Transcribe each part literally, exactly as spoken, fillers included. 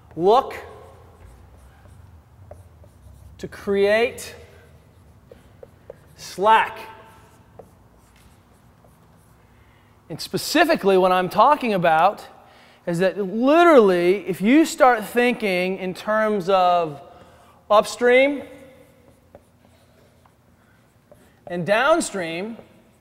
look to create slack. And specifically what I'm talking about is that literally if you start thinking in terms of upstream and downstream,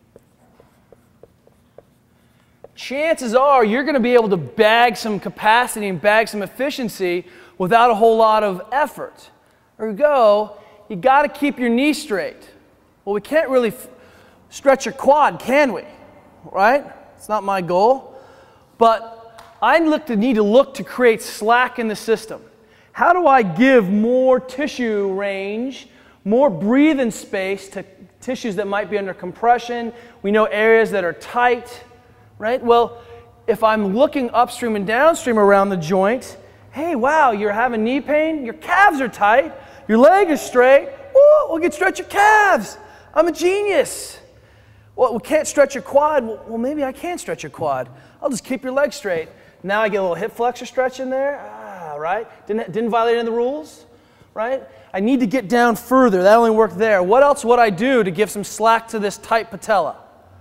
chances are you're going to be able to bag some capacity and bag some efficiency without a whole lot of effort. There we go. You got to keep your knee straight. Well, we can't really f stretch your quad, can we? Right? It's not my goal. But I look to need to look to create slack in the system. How do I give more tissue range, more breathing space to tissues that might be under compression? We know areas that are tight, right? Well, if I'm looking upstream and downstream around the joint, hey, wow, you're having knee pain, your calves are tight, your leg is straight, woo, we can stretch your calves. I'm a genius. Well, we can't stretch your quad. Well, maybe I can stretch your quad. I'll just keep your leg straight. Now I get a little hip flexor stretch in there, ah, right? Didn't, didn't violate any of the rules, right? I need to get down further. That only worked there. What else would I do to give some slack to this tight patella?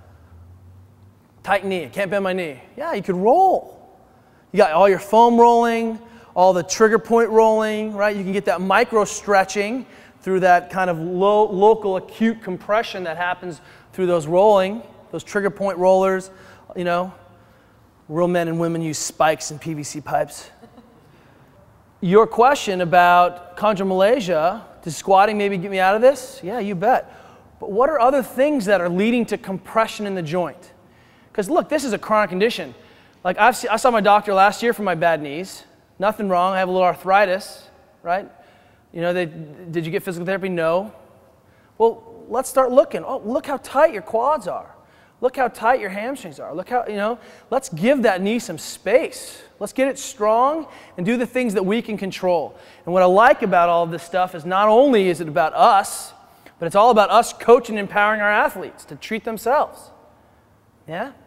Tight knee, can't bend my knee. Yeah, you could roll. You got all your foam rolling, all the trigger point rolling, right? You can get that micro stretching through that kind of low, local acute compression that happens through those rolling, those trigger point rollers. You know, real men and women use spikes and P V C pipes. Your question about chondromalacia, does squatting maybe get me out of this? Yeah, you bet. But what are other things that are leading to compression in the joint? Because look, this is a chronic condition. Like I've see, I saw my doctor last year for my bad knees. Nothing wrong. I have a little arthritis, right? You know, they, did you get physical therapy? No. Well, let's start looking. Oh, look how tight your quads are. Look how tight your hamstrings are. Look how, you know, let's give that knee some space. Let's get it strong and do the things that we can control. And what I like about all of this stuff is not only is it about us, but it's all about us coaching and empowering our athletes to treat themselves. Yeah?